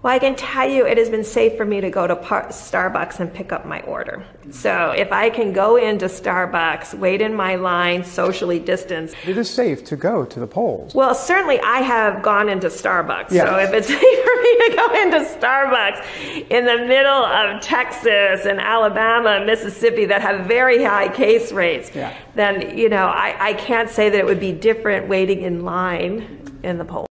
Well, I can tell you it has been safe for me to go to Starbucks and pick up my order. So if I can go into Starbucks, wait in my line, socially distanced. It is safe to go to the polls. Well, certainly I have gone into Starbucks. Yes. So if it's safe for me to go into Starbucks in the middle of Texas and Alabama, Mississippi that have very high case rates, then, you know, I can't say that it would be different waiting in line in the polls.